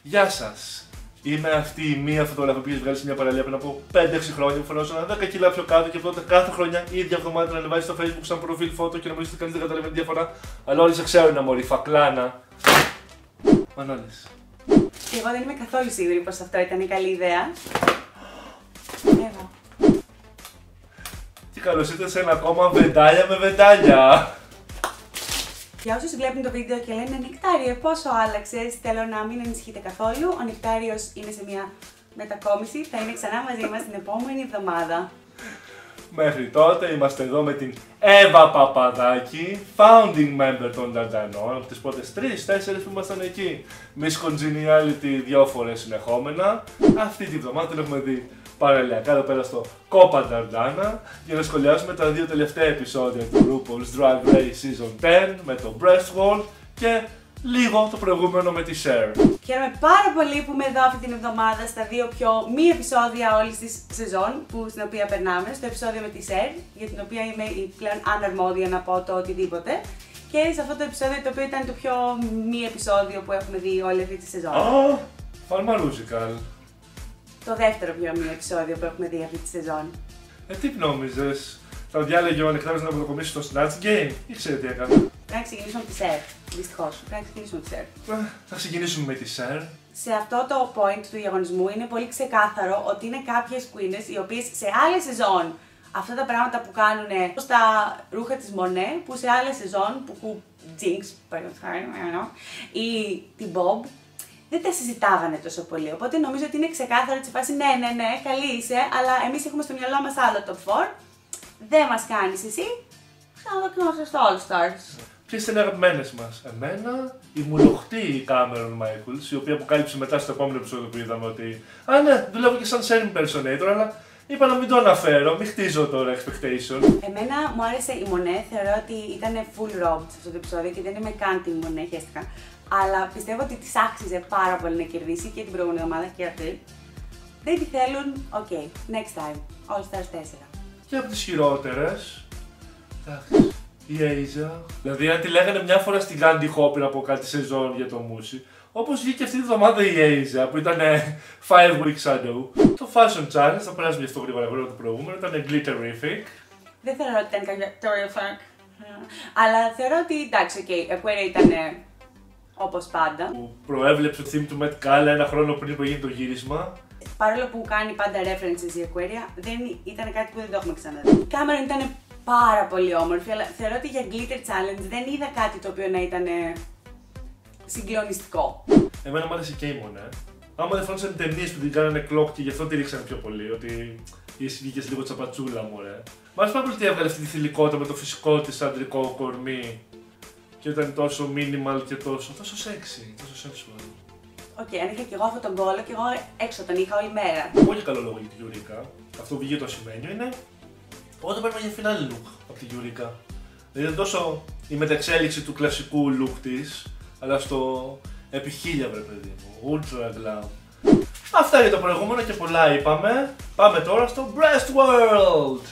Γεια σας. Είμαι αυτή η μία φωτογραφία που έχει βγάλει σε μια παραλία πριν από 5-6 χρόνια που φαινόταν 10 κιλά πιο κάτω και τότε κάθε χρονιά η ίδια εβδομάδα την ανεβάζει στο Facebook σαν προφίλ φώτο και νομίζω ότι κανείς δεν καταλαβαίνει τη διαφορά. Αλλά όλοι σε ξέρουν, αμόρι, φακλάνα. Μανώλης. Εγώ δεν είμαι καθόλου σίγουρη πως αυτό ήταν η καλή ιδέα. Εγώ. Και καλώς ήρθατε σε ένα ακόμα βεντάλια με βεντάλια. Για όσους βλέπουν το βίντεο και λένε Νεκτάριε, πόσο άλλαξες, θέλω να μην ανησυχείτε καθόλου. Ο Νεκτάριος είναι σε μια μετακόμιση, θα είναι ξανά μαζί μας την επόμενη εβδομάδα. Μέχρι τότε είμαστε εδώ με την Εύα Παπαδάκη, founding member των Νταντανών, από τις πρώτες 3-4 που ήμασταν εκεί. Miss Congeniality 2 φορές συνεχόμενα. Αυτή τη βδομάδα την έχουμε δει παραλιακά εδώ πέρα στο Κόπα Νταντάνα για να σχολιάσουμε τα 2 τελευταία επεισόδια του RuPaul's Drag Race Season 10 με το Breast Wall και λίγο το προηγούμενο με τη Cher. Χαίρομαι πάρα πολύ που είμαι εδώ αυτή την εβδομάδα στα 2 πιο μη επεισόδια όλης της σεζόν στην οποία περνάμε, στο επεισόδιο με τη Cher, για την οποία είμαι η πλέον αναρμόδια να πω το οτιδήποτε, και σε αυτό το επεισόδιο το οποίο ήταν το πιο μη επεισόδιο που έχουμε δει όλη αυτή τη σεζόν. Φαρμαρούζικαλ. Το δεύτερο πιο μη επεισόδιο που έχουμε δει αυτή τη σεζόν. Τι νόμιζες, θα διάλεγε ο Νεκτάριος να αποδοκομίσει στο Snatch Game ή ξέρετε τι έκανε? Πρέπει να ξεκινήσουμε με τη Cher. Δυστυχώς. Πρέπει να ξεκινήσουμε με τη Cher. Θα ξεκινήσουμε με τη Cher. Σε αυτό το point του διαγωνισμού είναι πολύ ξεκάθαρο ότι είναι κάποιες queens οι οποίες σε άλλες σεζόν αυτά τα πράγματα που κάνουν στα ρούχα της Μονέ, που σε άλλες σεζόν που Jinx, ή την Bob, δεν τα συζητάγανε τόσο πολύ. Οπότε νομίζω ότι είναι ξεκάθαρο ότι σε φάση ναι, καλή είσαι, αλλά εμείς έχουμε στο μυαλό μας άλλο top 4. Δεν μας κάνεις εσύ. Ξαναδοκιμάσαι στο All Stars. Ποιες είναι οι αγαπημένες μας? Εμένα, η μουλοχτή Cameron Michaels, η οποία αποκάλυψε μετά στο επόμενο επεισόδιο που είδαμε ότι ναι, δουλεύω και σαν Cher impersonator, αλλά είπα να μην το αναφέρω, μην χτίζω τώρα expectation. Εμένα μου άρεσε η Μονέ, θεωρώ ότι ήταν full robbed σε αυτό το επεισόδιο και δεν είμαι καν τη Μονέ, χαίστηκα. Αλλά πιστεύω ότι της άξιζε πάρα πολύ να κερδίσει και την προηγούμενη εβδομάδα και αυτή. Δεν τη θέλουν, ok, next time, All Stars 4. Και από τις χειρότερες, εντάξει, η Asia. Δηλαδή, αν τη λέγανε μια φορά στην Candy Hopper από κάτι σεζόν για το Μούσι, όπως βγήκε αυτή τη βδομάδα η Asia που ήταν 5 weeks ago. Το Fashion Challenge, θα περάσουμε γι' αυτό γρήγορα το προηγούμενο, ήταν glitterific. Δεν θεωρώ ότι ήταν κάποιο terrific. Αλλά θεωρώ ότι εντάξει, ok, Aquaria ήταν όπως πάντα. Που προέβλεψε το theme του Met Gala ένα χρόνο πριν που έγινε το γύρισμα. Παρόλο που κάνει πάντα references η Aquaria, δεν ήταν κάτι που δεν το έχουμε ξαναδεί. Η Cameron ήταν πάρα πολύ όμορφη, αλλά θεωρώ ότι για Glitter Challenge δεν είδα κάτι το οποίο να ήταν συγκλονιστικό. Εμένα μου άρεσε και η Μονέ. Άμα δεν φάνησαν ταινίες που την κάνανε κλοκ και γι' αυτό τη ρίξανε πιο πολύ, ότι βγήκες λίγο τσαπατσούλα μου, ρε. Μ' άρεσε πάρα πολύ ότι έβγαλε αυτή τη θηλυκότητα με το φυσικό της αντρικό κορμί και ήταν τόσο minimal και τόσο sexy, τόσο sensual. Οκ, αν είχα και εγώ αυτόν τον κόλλο και εγώ έξω τον είχα όλη μέρα. Πολύ καλό λόγο για τη Eureka. Αυτό που βγήκε το ασημένιο είναι όταν παίρνουμε για finale look από τη Eureka. Δηλαδή δεν τόσο η μεταξέλιξη του κλασικού look της, αλλά στο επί 1000 βρε παιδί μου, ultra glam. Αυτά για το προηγούμενο και πολλά είπαμε. Πάμε τώρα στο Breast World!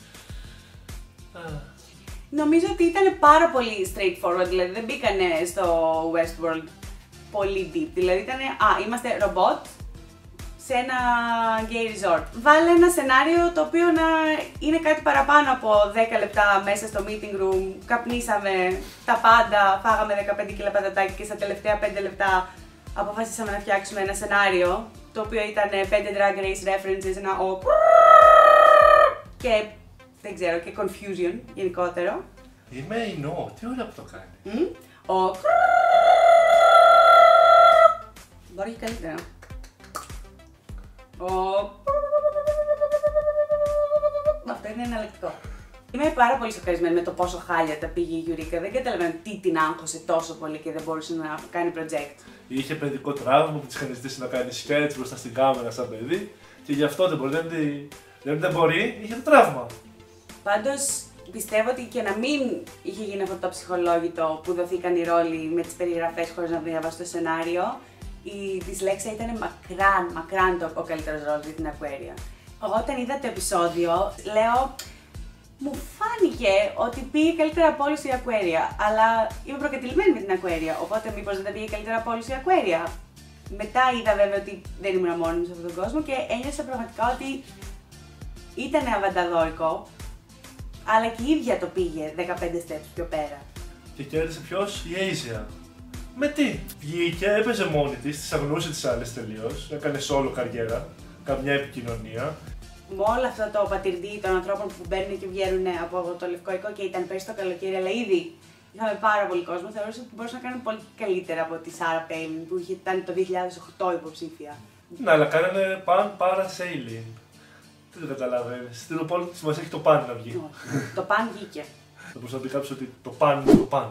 Νομίζω ότι ήταν πάρα πολύ straightforward, δηλαδή δεν μπήκανε στο Westworld πολύ deep. Δηλαδή ήταν, είμαστε ρομπότ σε ένα gay resort. Βάλε ένα σενάριο το οποίο να είναι κάτι παραπάνω από 10 λεπτά μέσα στο meeting room. Καπνίσαμε τα πάντα, φάγαμε 15 κιλά πατατάκι και στα τελευταία 5 λεπτά αποφασίσαμε να φτιάξουμε ένα σενάριο το οποίο ήταν 5 drag race references, ένα και δεν ξέρω, και confusion γενικότερο. Είμαι Ινώ, τι ωραία που το κάνει. Μπορεί και καλύτερα. Αυτό είναι εναλλακτικό. Είμαι πάρα πολύ σοκαρισμένη με το πόσο χάλια τα πήγε η Eureka. Δεν καταλαβαίνω τι την άγχωσε τόσο πολύ και δεν μπορούσε να κάνει project. Είχε παιδικό τραύμα που της είχαν ζητήσει να κάνει sketch μπροστά στην κάμερα σαν παιδί και γι' αυτό δεν μπορεί, δεν μπορεί, είχε το τραύμα. Πάντως πιστεύω ότι και να μην είχε γίνει αυτό το ψυχολόγητο που δοθήκαν οι ρόλοι με τις περιγραφές χωρίς να διαβάσει το σενάριο, η Δυσλέξια ήταν μακράν ο καλύτερος ρόλος για την Aquaria. Εγώ όταν είδα το επεισόδιο, λέω, μου φάνηκε ότι πήγε καλύτερα από όλους η Aquaria, αλλά είμαι προκατηλημένη με την Aquaria, οπότε μήπως δεν τα πήγε καλύτερα από όλους η Aquaria. Μετά είδα βέβαια ότι δεν ήμουν μόνη μου σε αυτόν τον κόσμο και ένιωσα πραγματικά ότι ήταν αβανταδόρικο, αλλά και η ίδια το πήγε 15 steps πιο πέρα. Και κέρδισε ποιος? Η Asia. Με τι? Βγήκε, έπαιζε μόνη της, τις αγνοούσε τις άλλες τελείως, έκανε solo καριέρα, καμιά επικοινωνία. Με όλο αυτό το πατηρντή των ανθρώπων που μπαίνουν και βγαίνουν από το Λευκό Οίκο και ήταν πέρσι το καλοκαίρι, αλλά ήδη είχαμε πάρα πολύ κόσμο, θεωρούσα ότι μπορούσαν να κάνουν πολύ καλύτερα από τη Sarah Palin που ήταν το 2008 υποψήφια. Ναι, αλλά κάνανε parasailing. Τι δεν καταλαβαίνεις. Στην Οπόλου της μας έχει το παν να βγει. Το παν βγήκε. Θα μπορούσα να πει κάποιος ότι το παν είναι το παν.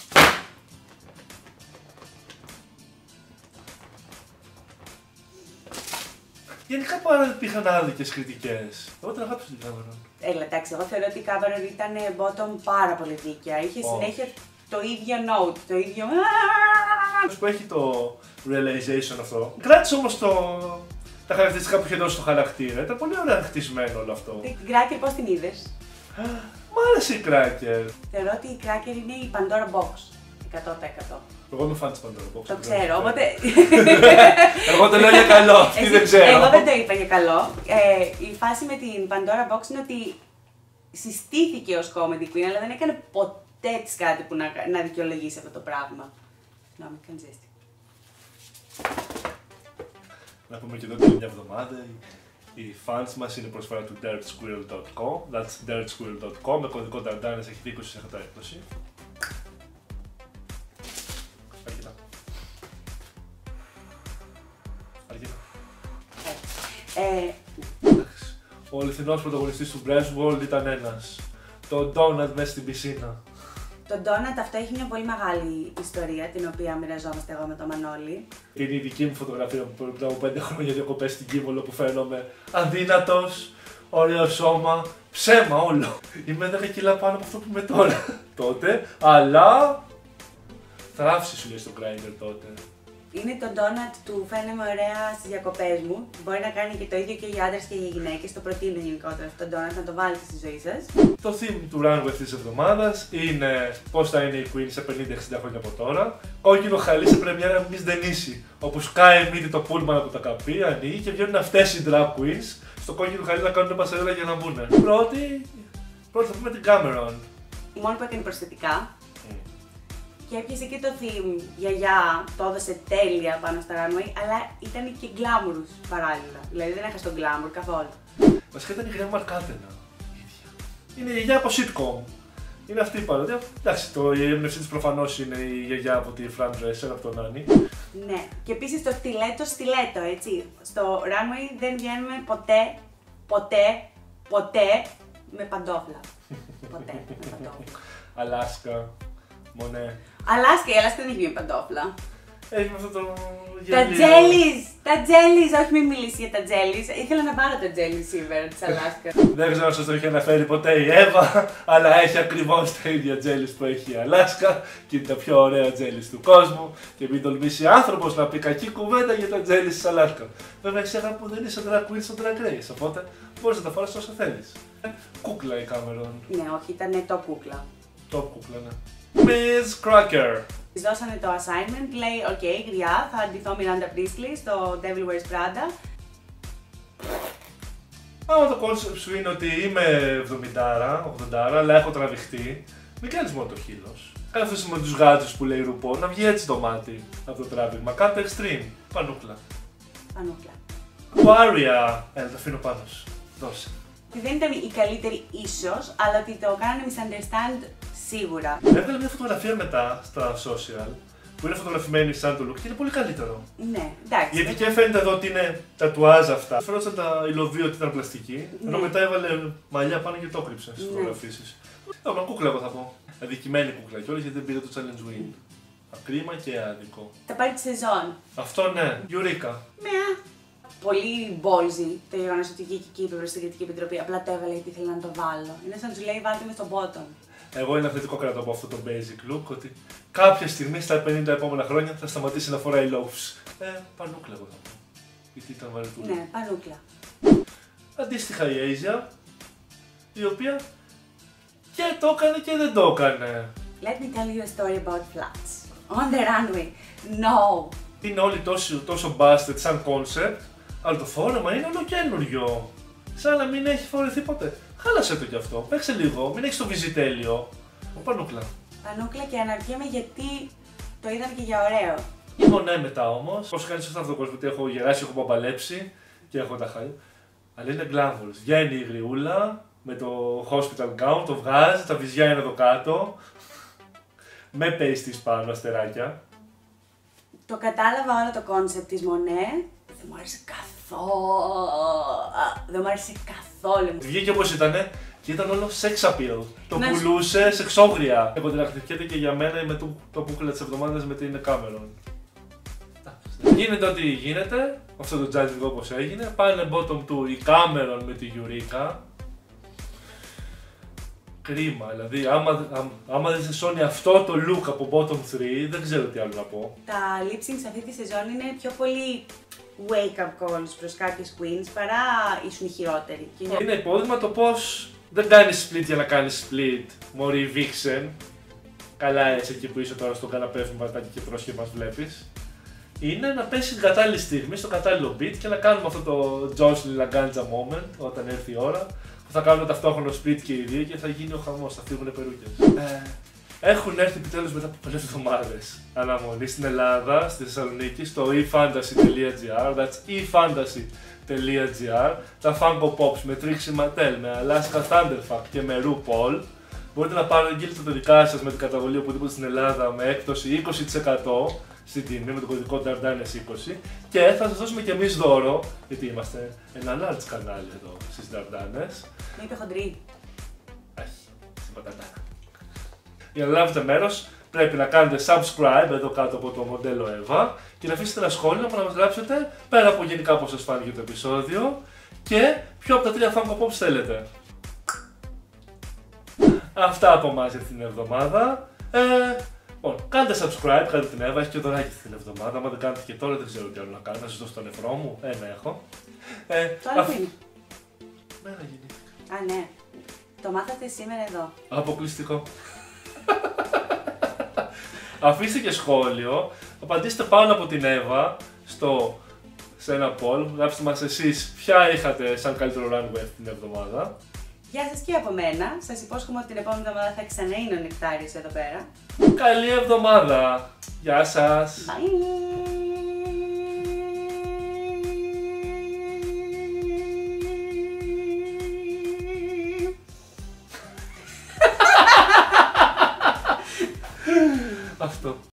Γενικά πάρα υπήρχαν άδικες κριτικές. Εγώ την αγάπησα την Cameron. Έλα, εντάξει, εγώ θεωρώ ότι η Cameron ήταν bottom πάρα πολύ δίκαια. Είχε συνέχεια το ίδιο note, το ίδιο. Που έχει το realization αυτό. Κράτησε όμως τα χαρακτηριστικά που είχε δώσει στο χαρακτήρα. Ήταν πολύ ωραία χτισμένο όλο αυτό. Την Cracker πώς την είδες? Μ' άρεσε η Cracker. Θεωρώ ότι η Cracker είναι η Pandora Box. 100%. Εγώ είμαι φαν της Pandora Box. Το ξέρω, οπότε. Εγώ το λέω για καλό, αυτή δεν ξέρω. Εγώ δεν το είπα για καλό. Η φάση με την Pandora Box είναι ότι συστήθηκε ως comedy queen, αλλά δεν έκανε ποτέ της κάτι που να δικαιολογήσει αυτό το πράγμα. Να μην κάνει ζέστη. Να πούμε και εδώ και μια εβδομάδα. Οι fans μας είναι προσφορά του dirtsquirrel.com. That's dirtsquirrel.com. Με κωδικό Dardanes έχει 20% έκπτωση. Ο αληθινός πρωταγωνιστής του Westworld ήταν ένας. Το Donut μέσα στην πισίνα. Το Donut αυτό έχει μια πολύ μεγάλη ιστορία, την οποία μοιραζόμαστε εγώ με τον Μανώλη. Είναι η δική μου φωτογραφία που πριν από 5 χρόνια διακοπές στην Κίμβολο που φαίνομαι αδύνατος, ωραίο σώμα, ψέμα όλο. Είμαι 10 κιλά πάνω από αυτό που είμαι τώρα. Τότε, αλλά θράψη σου λέει στο Grindr τότε. Είναι το donut του φαίνομαι ωραία στις διακοπές μου. Μπορεί να κάνει και το ίδιο και για άντρες και για γυναίκες. Το προτείνω γενικότερα αυτό το donut να το βάλετε στη ζωή σας. Το theme του Runway αυτής της εβδομάδας είναι πώς θα είναι η Queen σε 50-60 χρόνια από τώρα. Κόκκινο χαλί σε πρεμιέρα Miss Denise, όπου σκάει μύτη το πούλμαν από τα καπί, ανοίγει και βγαίνουν αυτές οι drag queens στο κόκκινο χαλί να κάνουν πασαρέλα για να μπουν. Πρώτη θα πούμε την Cameron. Η μόνη που έκανε προσθετικά. Και έπιασε και το theme γιαγιά, το έδωσε τέλεια πάνω στα runway, αλλά ήταν και glamorous παράλληλα. Δηλαδή δεν έχασε τον glamour καθόλου. Βασικά ήταν η γιαγιά Μαρκάτενα. Είναι η γιαγιά από sitcom. Είναι αυτή η παρόδια. Εντάξει, η έμπνευσή της προφανώς είναι η γιαγιά από τη Fran Dresser, από τον Άννη. Ναι, και επίσης το στιλέτο, έτσι. Στο runway δεν βγαίνουμε ποτέ με παντόφλα. Ποτέ με παντόφλα. Αλάσκα. Μονέ. Αλάσκα, η Αλάσκα δεν έχει μια παντόφλα. Έχει αυτό το Τα jellies, όχι μην μιλήσει για τα jellies. Ήθελα να πάρω τα jellies σήμερα της Αλάσκα. Δεν ξέρω αν σας το έχει αναφέρει ποτέ η Εύα, αλλά έχει ακριβώς τα ίδια jellies που έχει η Αλάσκα και είναι τα πιο ωραία jellies του κόσμου και μην τολμήσει άνθρωπος να πει κακή κουβέντα για τα jellies της Αλάσκα. Βέβαια εσύ αγάπη που δεν είσαι drag queen στο drag race, οπότε μπορείς να τα φοράς όσο θέλεις. Κούκλα η Cameron. Ναι, όχι, ήταν το κούκλα. Top κούκλα, ναι. Miss Cracker. Της δώσανε το assignment, λέει «ΟΚ, γριά, θα αντιθώ Miranda Priestley στο Devil Wears Prada». Άμα το concept σου είναι ότι είμαι 70-80, αλλά έχω τραβηχτεί, μην κάνεις μόνο το χείλος. Κάνε αυτούς με τους γάτζους που λέει RuPaul, να βγει έτσι το μάτι από το τράβηγμα. Κάντε extreme. Πανούκλα. Το Aria. Έλα, το αφήνω πάνω σου. Δώσε. Δεν ήταν η καλύτερη ίσως, αλλά ότι το κάνανε misunderstand σίγουρα. Έβγαλε μια φωτογραφία μετά στα social που είναι φωτογραφημένη σαν το look και είναι πολύ καλύτερο. Ναι, εντάξει. Γιατί και φαίνεται εδώ ότι είναι τατουάζ αυτά. Φαίνονταν τα υλοβία ότι ήταν πλαστική, ενώ μετά έβαλε μαλλιά πάνω και το έκρυψε στις φωτογραφίσεις. Μα κούκλα εγώ θα πω. Αδικημένη κούκλα κιόλας γιατί δεν πήρε το challenge win. Ακρίμα και άδικο. Θα πάρει τη σεζόν. Αυτό ναι, Eureka. Πολύ ballsy το γεγονός ότι βγήκε εκεί η Κριτική Επιτροπή. Απλά το έβαλε γιατί ήθελε να το βάλω. Είναι σαν να του λέει βάλτε με στον bottom. Εγώ ένα θετικό κρατώ από αυτό το basic look ότι κάποια στιγμή στα 50 επόμενα χρόνια θα σταματήσει να φοράει loaves. Πανούκλα εγώ θα πω. Γιατί ήταν βαρετούλα. Ναι, πανούκλα. Αντίστοιχα η Asia, η οποία και το έκανε και δεν το έκανε. Let me tell you a story about flats. On the runway. No. Είναι όλοι τόσο busted σαν concept, αλλά το φόρεμα είναι όλο καινούριο. Σαν να μην έχει φορεθεί ποτέ. Χάλασε το κι αυτό. Παίξε λίγο, μην έχει το βυζιτέλειο. Ο Πανούκλα. Πανούκλα, και αναρωτιέμαι γιατί το είδαν και για ωραίο. Η Μονέ μετά όμως, πώς κάνει σε αυτό το κόσμο, ότι έχω γεράσει, έχω παπαλέψει και έχω τα χάλια. Αλλά είναι glamorous. Βγαίνει η γριούλα με το hospital gown, το βγάζει, τα βυζιά είναι εδώ κάτω. Με pasties πάνω, αστεράκια. Το κατάλαβα όλο το concept της Μονέ. Δεν μου άρεσε καθόλου. Δεν μου άρεσε καθόλου. Βγήκε όπως ήτανε και ήταν όλο sex appeal. Το πουλούσε σεξόγρια. Εγώ την αχτυπιέται και για μένα με το πούκλα της εβδομάδας με την Cameron. Γίνεται ό,τι γίνεται, αυτό το judging όπως έγινε. Πάνε bottom 2 η Cameron με τη Eureka. Κρίμα, δηλαδή άμα δεις σε Sony αυτό το look από bottom 3, δεν ξέρω τι άλλο να πω. Τα lip syncs αυτή τη σεζόν είναι πιο πολύ wake-up calls προς κάποιες queens παρά ήσουν οι χειρότεροι. Είναι υπόδειγμα το πως δεν κάνεις split για να κάνεις split, μωρή Vixen. Καλά έτσι εκεί που είσαι τώρα στον καναπέ με βατάκι και τρως και μας βλέπεις. Είναι να πέσει την κατάλληλη στιγμή, στο κατάλληλο beat και να κάνουμε αυτό το Jocelyn Laganja moment όταν έρθει η ώρα. Που θα κάνουμε ταυτόχρονο split και οι δύο και θα γίνει ο χαμός, θα φύγουν περούκες. Έχουν έρθει επιτέλους μετά από πολλές εβδομάδες αναμονή στην Ελλάδα, στη Θεσσαλονίκη, στο efantasy.gr, that's efantasy.gr, τα Funko Pops με Trixie Mattel, με Alaska Thunderfuck και με RuPaul. Μπορείτε να πάρετε τα δικά σας με την καταβολή οπουδήποτε στην Ελλάδα με έκπτωση 20% στην τιμή με το κωδικό Dardanes20 και θα σας δώσουμε και εμείς δώρο, γιατί είμαστε ένα large κανάλι εδώ στις Dardanes. Με είπε χοντρή. Όχι, στην πατατάκα. Για να λάβετε μέρος πρέπει να κάνετε subscribe εδώ κάτω από το μοντέλο Eva και να αφήσετε ένα σχόλιο που να μας γράψετε πέρα από γενικά πώς σας φάνηκε το επεισόδιο και ποιο από τα 3 Funko Pops θέλετε. Αυτά από εμάς για την εβδομάδα. Λοιπόν, κάντε subscribe, κάντε την Eva, έχει και δωράκι την εβδομάδα. Αν δεν κάνετε και τώρα, δεν ξέρω τι άλλο να κάνω. Να σας δώσω το νεφρό μου. Ένα έχω. Το άλλο που είναι. Μέρα γεννήθηκα. Α, ναι. Το μάθατε σήμερα εδώ. Αποκλειστικό. Αφήστε και σχόλιο. Απαντήστε πάνω από την Eva σε ένα poll. Γράψτε μας εσείς ποια είχατε σαν καλύτερο runway την εβδομάδα. Γεια σας και από μένα. Σας υπόσχομαι ότι την επόμενη εβδομάδα θα ξανά είναι ο Νεκτάριος εδώ πέρα. Καλή εβδομάδα. Γεια σας. Bye.